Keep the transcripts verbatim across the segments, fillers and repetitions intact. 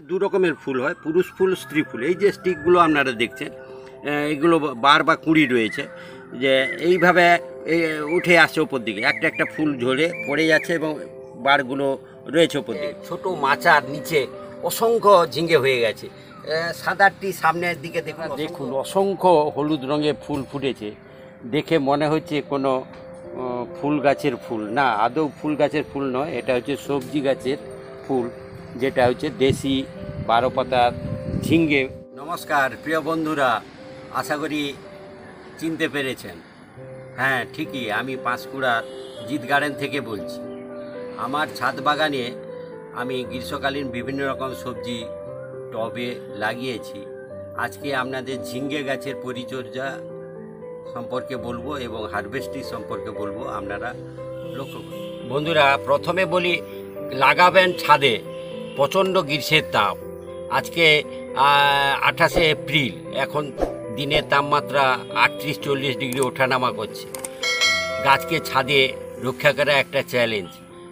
দু রকমের ফুল হয়, পুরুষ ফুল, স্ত্রী ফুল। এই যে স্টিকগুলো আপনারা দেখছেন, এগুলো বার বা কুঁড়ি রয়েছে, যে এইভাবে উঠে আসছে ওপর দিকে, একটা একটা ফুল ঝরে পড়ে যাচ্ছে এবং বারগুলো রয়েছে ওপর দিকে। ছোটো মাচার নিচে অসংখ্য ঝিঙ্গে হয়ে গেছে। সাদারটি সামনের দিকে দেখুন, দেখুন অসংখ্য হলুদ রঙের ফুল ফুটেছে। দেখে মনে হচ্ছে কোনো ফুল গাছের ফুল না, আদৌ ফুল গাছের ফুল নয়, এটা হচ্ছে সবজি গাছের ফুল, যেটা হচ্ছে দেশি বারো পাতার ঝিঙ্গে। নমস্কার প্রিয় বন্ধুরা, আশা করি চিনতে পেরেছেন। হ্যাঁ ঠিকই, আমি পাঁশকুড়ার জিৎ গার্ডেন থেকে বলছি। আমার ছাদ বাগানে আমি গ্রীষ্মকালীন বিভিন্ন রকম সবজি টবে লাগিয়েছি। আজকে আপনাদের ঝিঙ্গে গাছের পরিচর্যা সম্পর্কে বলবো এবং হারভেস্টিং সম্পর্কে বলবো, আপনারা লক্ষ্য করুন। বন্ধুরা, প্রথমে বলি, লাগাবেন ছাদে। প্রচণ্ড গ্রীষ্মের তাপ, আজকে আঠাশে এপ্রিল, এখন দিনের তাপমাত্রা আটত্রিশ চল্লিশ ডিগ্রি ওঠানামা করছে। গাছকে ছাদে রক্ষা করা একটা চ্যালেঞ্জ।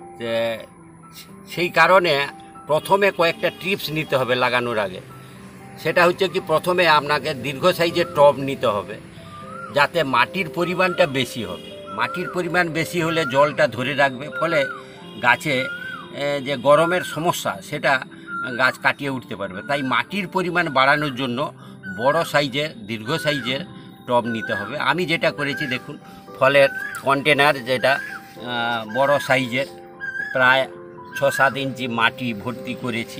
সেই কারণে প্রথমে কয়েকটা টিপস নিতে হবে লাগানোর আগে। সেটা হচ্ছে কি, প্রথমে আপনাকে দীর্ঘ সাইজের টব নিতে হবে, যাতে মাটির পরিমাণটা বেশি হবে। মাটির পরিমাণ বেশি হলে জলটা ধরে রাখবে, ফলে গাছে যে গরমের সমস্যা সেটা গাছ কাটিয়ে উঠতে পারবে। তাই মাটির পরিমাণ বাড়ানোর জন্য বড় সাইজের দীর্ঘ সাইজের টব নিতে হবে। আমি যেটা করেছি দেখুন, ফলের কন্টেনার, যেটা বড় সাইজের, প্রায় ছ সাত ইঞ্চি মাটি ভর্তি করেছি।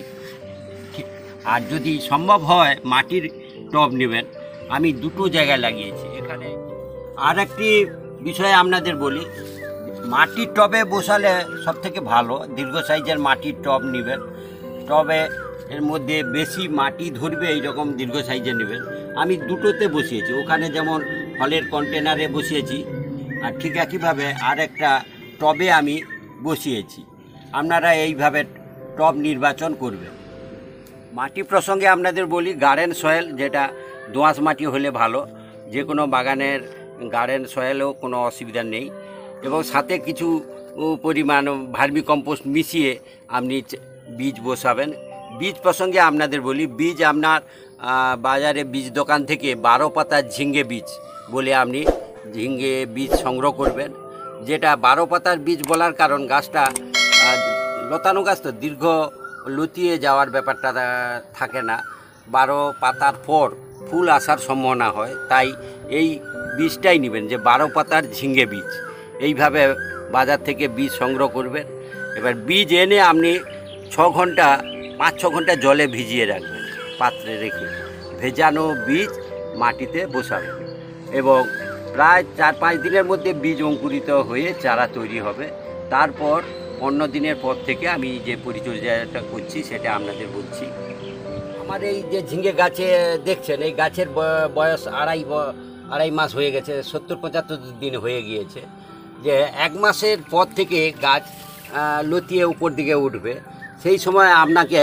আর যদি সম্ভব হয় মাটির টব নেবেন। আমি দুটো জায়গায় লাগিয়েছি এখানে। আর একটি বিষয় আপনাদের বলি, মাটির টবে বসালে সবথেকে ভালো দীর্ঘ সাইজের মাটির টব নেবেন। টবে এর মধ্যে বেশি মাটি ধরবে এইরকম দীর্ঘ সাইজের নেবেন। আমি দুটোতে বসিয়েছি, ওখানে যেমন ফলের কন্টেনারে বসিয়েছি, আর ঠিক একইভাবে আর একটা টবে আমি বসিয়েছি। আপনারা এইভাবে টব নির্বাচন করবেন। মাটি প্রসঙ্গে আপনাদের বলি, গার্ডেন সয়েল, যেটা দোআঁশ মাটি হলে ভালো। যে কোনো বাগানের গার্ডেন সয়েলেও কোনো অসুবিধা নেই, এবং সাথে কিছু পরিমাণ ভার্মি কম্পোস্ট মিশিয়ে আপনি বীজ বসাবেন। বীজ প্রসঙ্গে আপনাদের বলি, বীজ আপনার বাজারে বীজ দোকান থেকে বারো পাতার ঝিঙ্গে বীজ বলে আপনি ঝিঙ্গে বীজ সংগ্রহ করবেন। যেটা বারো পাতার বীজ বলার কারণ, গাছটা লতানো গাছ তো, দীর্ঘ লতিয়ে যাওয়ার ব্যাপারটা থাকে না। বারো পাতার পর ফুল আসার সম্ভাবনা হয়, তাই এই বীজটাই নেবেন, যে বারো পাতার ঝিঙ্গে বীজ। এইভাবে বাজার থেকে বীজ সংগ্রহ করবেন। এবার বীজ এনে আপনি ছ ঘন্টা পাঁচ ছ ঘন্টা জলে ভিজিয়ে রাখবেন, পাত্রে রেখে। ভেজানো বীজ মাটিতে বসাবেন এবং প্রায় চার পাঁচ দিনের মধ্যে বীজ অঙ্কুরিত হয়ে চারা তৈরি হবে। তারপর পনেরো দিনের পর থেকে আমি যে পরিচর্যাটা করছি সেটা আপনাদের বলছি। আমার এই যে ঝিঙ্গে গাছে দেখছেন, এই গাছের বয়স আড়াই আড়াই মাস হয়ে গেছে, সত্তর পঁচাত্তর দিন হয়ে গিয়েছে। যে এক মাসের পর থেকে গাছ লতিয়ে উপর দিকে উঠবে। সেই সময় আপনাকে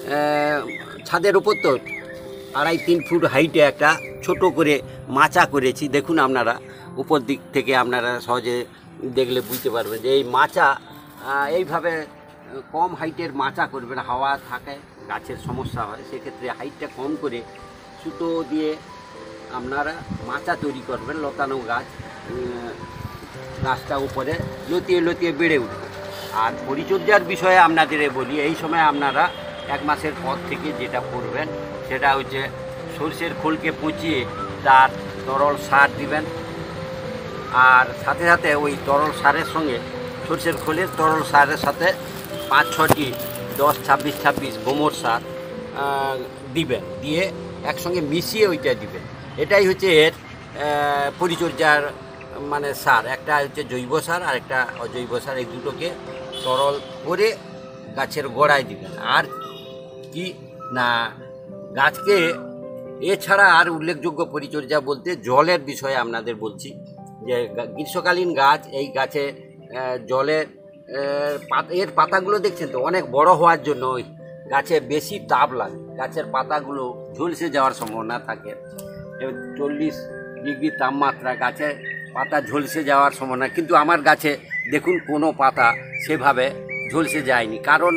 ছাদের উপর তো আড়াই তিন ফুট হাইটে একটা ছোট করে মাচা করেছি। দেখুন আপনারা, উপর দিক থেকে আপনারা সহজে দেখলে বুঝতে পারবেন যে এই মাচা, এইভাবে কম হাইটের মাচা করবেন। হাওয়া থাকে, গাছের সমস্যা হয়, সেক্ষেত্রে হাইটটা কম করে সুতো দিয়ে আপনারা মাচা তৈরি করবেন। লতানো গাছ, গাছটা উপরে লতিয়ে লতিয়ে বেড়ে উঠবে। আর পরিচর্যার বিষয়ে আপনাদের বলি, এই সময় আপনারা এক মাসের পর থেকে যেটা করবেন সেটা হচ্ছে সরষের খোলকে পচিয়ে তার তরল সার দিবেন। আর সাথে সাথে ওই তরল সারের সঙ্গে, সরষের খোলের তরল সারের সাথে পাঁচ ছটি দশ ছাব্বিশ ছাব্বিশ গোমর সার দিবেন, দিয়ে একসঙ্গে মিশিয়ে ওইটা দিবেন। এটাই হচ্ছে এর পরিচর্যার মানে সার। একটা হচ্ছে জৈব সার আর একটা অজৈব সার, এই দুটোকে তরল করে গাছের গোড়ায় দিবেন। আর কি না, গাছকে এছাড়া আর উল্লেখযোগ্য পরিচর্যা বলতে জলের বিষয়ে আপনাদের বলছি। যে গ্রীষ্মকালীন গাছ, এই গাছে জলের এর পাতাগুলো দেখছেন তো অনেক বড় হওয়ার জন্য ওই গাছে বেশি তাপ লাগে, গাছের পাতাগুলো ঝলসে যাওয়ার সম্ভাবনা থাকে। চল্লিশ ডিগ্রি তাপমাত্রা, গাছের পাতা ঝলসে যাওয়ার সম্ভাবনা। কিন্তু আমার গাছে দেখুন কোনো পাতা সেভাবে ঝলসে যায়নি, কারণ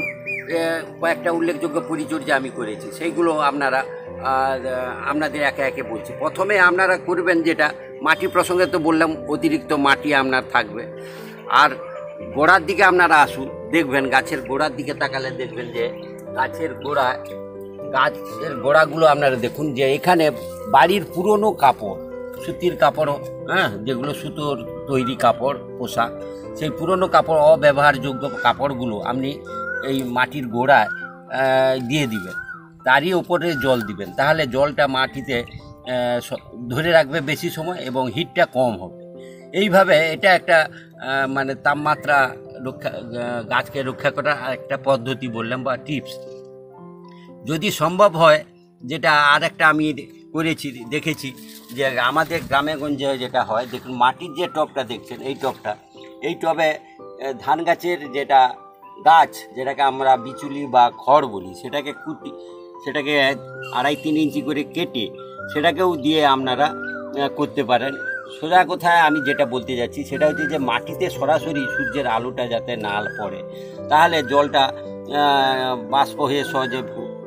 কয়েকটা উল্লেখযোগ্য পরিচর্যা আমি করেছি, সেইগুলো আপনারা আপনাদের একে একে বলছি। প্রথমে আপনারা করবেন যেটা, মাটি প্রসঙ্গে তো বললাম অতিরিক্ত মাটি আপনার থাকবে। আর গোড়ার দিকে আপনারা আসুন, দেখবেন গাছের গোড়ার দিকে তাকালে দেখবেন যে গাছের গোড়া গাছের গোড়াগুলো আপনারা দেখুন যে এখানে বাড়ির পুরনো কাপড়, সুতির কাপড়, হ্যাঁ, যেগুলো সুতোর তৈরি কাপড় পোশাক, সেই পুরনো কাপড়, অব্যবহারযোগ্য কাপড়গুলো আপনি এই মাটির গোড়ায় দিয়ে দিবেন, তারই ওপরে জল দিবেন। তাহলে জলটা মাটিতে ধরে রাখবে বেশি সময় এবং হিটটা কম হবে। এইভাবে এটা একটা মানে তাপমাত্রা রক্ষা, গাছকে রক্ষা করার একটা পদ্ধতি বললাম বা টিপস। যদি সম্ভব হয়, যেটা আর একটা আমি করেছি, দেখেছি যে আমাদের গ্রামে গঞ্জে যেটা হয়, দেখুন মাটির যে টবটা দেখছেন, এই টবটা, এই টবে ধান গাছের যেটা গাছ, যেটাকে আমরা বিচুলি বা খড় বলি, সেটাকে কুটি, সেটাকে আড়াই তিন ইঞ্চি করে কেটে সেটাকেও দিয়ে আপনারা করতে পারেন। সোজা কোথায় আমি যেটা বলতে যাচ্ছি সেটা হচ্ছে যে মাটিতে সরাসরি সূর্যের আলোটা যাতে না পড়ে, তাহলে জলটা বাষ্প হয়ে সহজে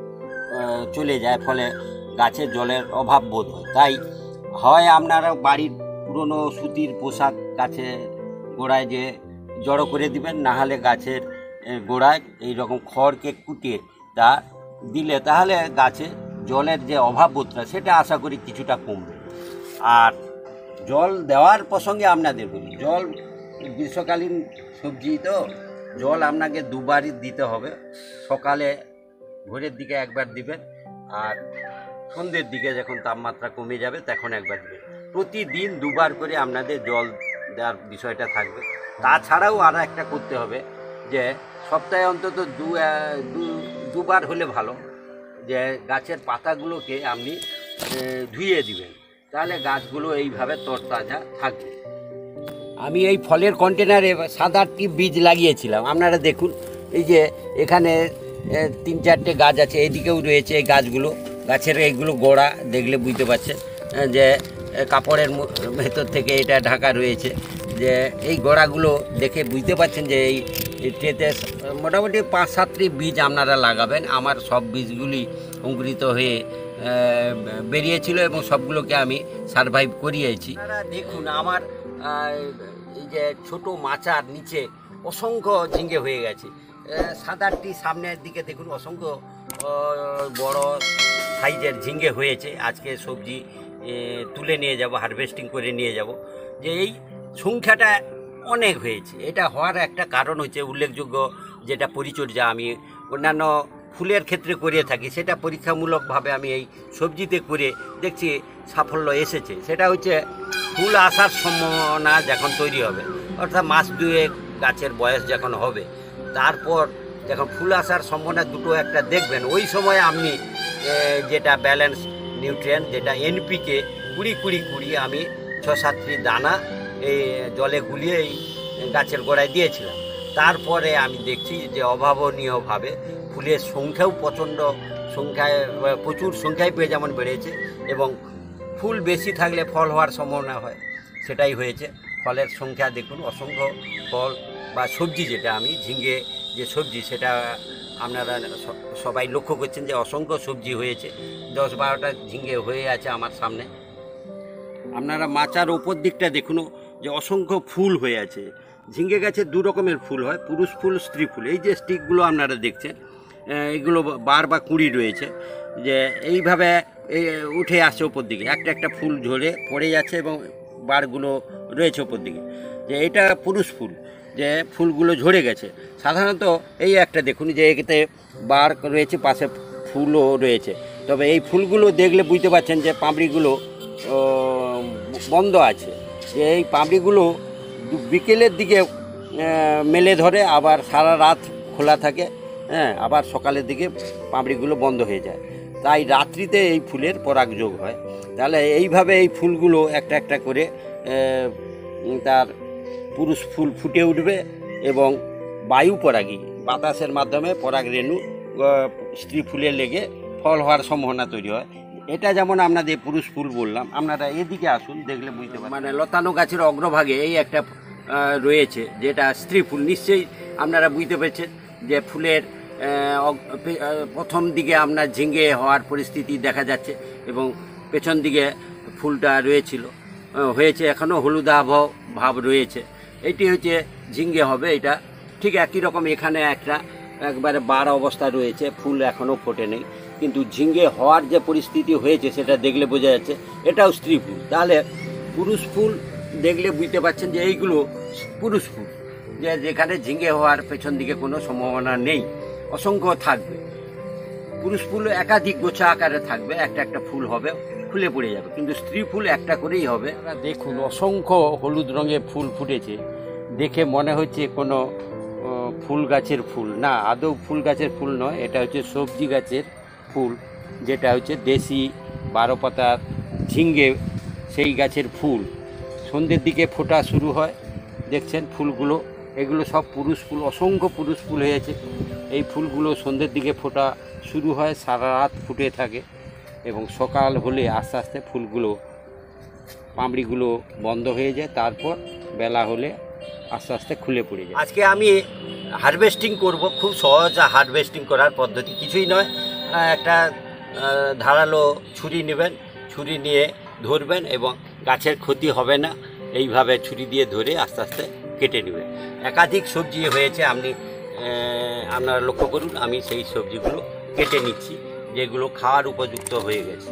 চলে যায়, ফলে গাছের জলের অভাব বোধ হয়। তাই হয় আপনারা বাড়ির পুরনো সুতির পোশাক গাছের গোড়ায় যে জড়ো করে দিবেন, না হলে গাছের গোড়ায় এইরকম খড়কে কুটিয়ে তা দিলে তাহলে গাছে জলের যে অভাব বোধটা সেটা আশা করি কিছুটা কমবে। আর জল দেওয়ার প্রসঙ্গে আপনাদের বলি, জল গ্রীষ্মকালীন সবজি তো জল আপনাকে দুবারই দিতে হবে। সকালে ভোরের দিকে একবার দিবেন, আর সন্ধ্যের দিকে যখন তাপমাত্রা কমে যাবে তখন একবার দিবেন। প্রতিদিন দুবার করে আপনাদের জল দেওয়ার বিষয়টা থাকবে। তাছাড়াও আরও একটা করতে হবে যে সপ্তাহে অন্তত দু দুবার হলে ভালো, যে গাছের পাতাগুলোকে আপনি ধুয়ে দিবেন, তাহলে গাছগুলো এইভাবে তরতাজা থাকবে। আমি এই ফলের কন্টেনারে সাত আটটি বীজ লাগিয়েছিলাম। আপনারা দেখুন, এই যে এখানে তিন চারটে গাছ আছে, এদিকেও রয়েছে এই গাছগুলো। গাছের এইগুলো গোড়া দেখলে বুঝতে পারছেন যে কাপড়ের ভেতর থেকে এটা ঢাকা রয়েছে। যে এই গোড়াগুলো দেখে বুঝতে পারছেন যে এই ট্রেতে মোটামুটি পাঁচ সাতটি বীজ আপনারা লাগাবেন। আমার সব বীজগুলি অঙ্কুরিত হয়ে বেরিয়েছিল এবং সবগুলোকে আমি সারভাইভ করিয়েছি। আপনারা দেখুন আমার এই যে ছোটো মাচার নিচে অসংখ্য ঝিঙে হয়ে গেছে। সাত আটটি সামনের দিকে দেখুন অসংখ্য বড় সাইজের ঝিঙে হয়েছে। আজকে সবজি তুলে নিয়ে যাব, হারভেস্টিং করে নিয়ে যাব। যে এই সংখ্যাটা অনেক হয়েছে, এটা হওয়ার একটা কারণ হচ্ছে উল্লেখযোগ্য যেটা পরিচর্যা আমি অন্যান্য ফুলের ক্ষেত্রে করে থাকি, সেটা পরীক্ষামূলকভাবে আমি এই সবজিতে করে দেখছি সাফল্য এসেছে। সেটা হচ্ছে ফুল আসার সম্ভাবনা যখন তৈরি হবে, অর্থাৎ মাস দুয়েক গাছের বয়স যখন হবে, তারপর যখন ফুল আসার সম্ভাবনা দুটো একটা দেখবেন, ওই সময় আপনি যেটা ব্যালেন্স নিউট্রিয়েন্ট যেটা এনপিকে কুড়ি কুড়ি কুড়ি আমি ছ সাতটি দানা এই জলে গুলিয়ে এই গাছের গোড়ায় দিয়েছিলাম। তারপরে আমি দেখছি যে অভাবনীয়ভাবে ফুলের সংখ্যাও প্রচণ্ড সংখ্যায়, প্রচুর সংখ্যায় পেয়ে যেমন বেড়েছে, এবং ফুল বেশি থাকলে ফল হওয়ার সম্ভাবনা হয়, সেটাই হয়েছে। ফলের সংখ্যা দেখুন, অসংখ্য ফল বা সবজি, যেটা আমি ঝিঙে যে সবজি সেটা আপনারা সবাই লক্ষ্য করছেন যে অসংখ্য সবজি হয়েছে। দশ বারোটা ঝিঙে হয়ে আছে আমার সামনে। আপনারা মাচার ওপর দিকটা দেখুন যে অসংখ্য ফুল হয়ে আছে। ঝিঙে গাছে দু রকমের ফুল হয়, পুরুষ ফুল, স্ত্রী ফুল। এই যে স্টিকগুলো আপনারা দেখছেন, এগুলো বার বা কুড়ি রয়েছে, যে এইভাবে উঠে আসছে ওপর দিকে, একটা একটা ফুল ঝরে পড়ে যাচ্ছে এবং বারগুলো রয়েছে ওপর দিকে। যে এটা পুরুষ ফুল, যে ফুলগুলো ঝরে গেছে। সাধারণত এই একটা দেখুন যে এতে বার রয়েছে, পাশে ফুলও রয়েছে। তবে এই ফুলগুলো দেখলে বুঝতে পারছেন যে পাপড়িগুলো বন্ধ আছে। যে এই পাপড়িগুলো বিকেলের দিকে মেলে ধরে, আবার সারা রাত খোলা থাকে, হ্যাঁ, আবার সকালের দিকে পাপড়িগুলো বন্ধ হয়ে যায়। তাই রাত্রিতে এই ফুলের পরাগযোগ হয়। তাহলে এইভাবে এই ফুলগুলো একটা একটা করে তার পুরুষ ফুল ফুটে উঠবে এবং বায়ু পরাগী বাতাসের মাধ্যমে পরাগ রেণু স্ত্রী ফুলে লেগে ফল হওয়ার সম্ভাবনা তৈরি হয়। এটা যেমন আপনাদের পুরুষ ফুল বললাম, আপনারা এদিকে আসুন, দেখলে বুঝতে পারেন। মানে লতানো গাছের অগ্রভাগে এই একটা রয়েছে যেটা স্ত্রী ফুল। নিশ্চয়ই আপনারা বুঝতে পেরেছেন যে ফুলের প্রথম দিকে আপনার ঝিঙে হওয়ার পরিস্থিতি দেখা যাচ্ছে এবং পেছন দিকে ফুলটা রয়েছিল, হয়েছে, এখনও হলুদাভ ভাব রয়েছে। এটি হচ্ছে ঝিঙে হবে। এটা ঠিক একই রকম এখানে একটা একবারে বার অবস্থা রয়েছে, ফুল এখনও ফোটে নেই, কিন্তু ঝিঙে হওয়ার যে পরিস্থিতি হয়েছে সেটা দেখলে বোঝা যাচ্ছে এটাও স্ত্রী ফুল। তাহলে পুরুষ ফুল দেখলে বুঝতে পারছেন যে এইগুলো পুরুষ ফুল, যে যেখানে ঝিঙে হওয়ার পেছন দিকে কোনো সম্ভাবনা নেই, অসংখ্য থাকবে। পুরুষ ফুল একাধিক গোছা আকারে থাকবে, একটা একটা ফুল হবে, খুলে পড়ে যাবে, কিন্তু স্ত্রী ফুল একটা করেই হবে। দেখুন অসংখ্য হলুদ রঙের ফুল ফুটেছে, দেখে মনে হচ্ছে কোনো ফুল গাছের ফুল না, আদৌ ফুল গাছের ফুল নয়, এটা হচ্ছে সবজি গাছের ফুল, যেটা হচ্ছে দেশি বারো পাতার ঝিঙে, সেই গাছের ফুল। সন্ধ্যের দিকে ফোটা শুরু হয়, দেখছেন ফুলগুলো, এগুলো সব পুরুষ ফুল, অসংখ্য পুরুষ ফুল হয়েছে। এই ফুলগুলো সন্ধ্যের দিকে ফোটা শুরু হয়, সারা রাত ফুটে থাকে এবং সকাল হলে আস্তে আস্তে ফুলগুলো পামড়িগুলো বন্ধ হয়ে যায়, তারপর বেলা হলে আস্তে আস্তে খুলে পড়ে যায়। আজকে আমি হারভেস্টিং করব, খুব সহজ হারভেস্টিং করার পদ্ধতি, কিছুই নয়, একটা ধারালো ছুরি নেবেন, ছুরি নিয়ে ধরবেন এবং গাছের ক্ষতি হবে না, এইভাবে ছুরি দিয়ে ধরে আস্তে আস্তে কেটে নেবেন। একাধিক সবজি হয়েছে, আপনি আপনারা লক্ষ্য করুন, আমি সেই সবজিগুলো কেটে নিচ্ছি যেগুলো খাওয়ার উপযুক্ত হয়ে গেছে।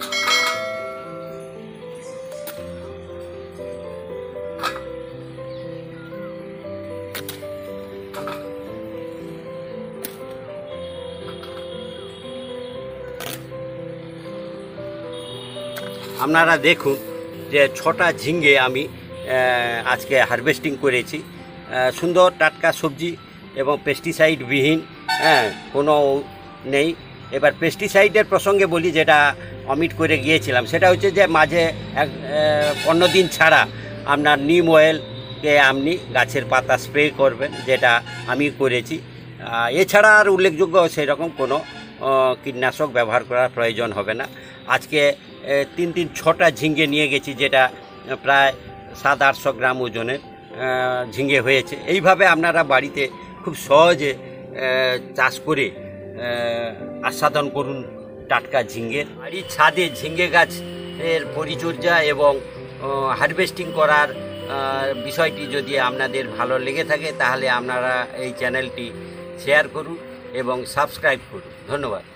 আপনারা দেখুন যে ছটা ঝিঙে আমি আজকে হারভেস্টিং করেছি, সুন্দর টাটকা সবজি এবং পেস্টিসাইডবিহীন, হ্যাঁ কোনো নেই। এবার পেস্টিসাইডের প্রসঙ্গে বলি, যেটা অমিট করে গিয়েছিলাম, সেটা হচ্ছে যে মাঝে এক পনেরো দিন ছাড়া আপনার নিম অয়েলকে আপনি গাছের পাতা স্প্রে করবেন, যেটা আমি করেছি। এছাড়া আর উল্লেখযোগ্য সেরকম কোনো কীটনাশক ব্যবহার করার প্রয়োজন হবে না। আজকে তিন তিন ছটা ঝিঙে নিয়ে গেছি, যেটা প্রায় সাত আটশো গ্রাম ওজনের ঝিঙে হয়েছে। এইভাবে আপনারা বাড়িতে খুব সহজে চাষ করে আস্বাদন করুন টাটকা ঝিঙে। বাড়ির ছাদে ঝিঙে গাছের পরিচর্যা এবং হারভেস্টিং করার বিষয়টি যদি আপনাদের ভালো লেগে থাকে, তাহলে আপনারা এই চ্যানেলটি শেয়ার করুন এবং সাবস্ক্রাইব করুন। ধন্যবাদ।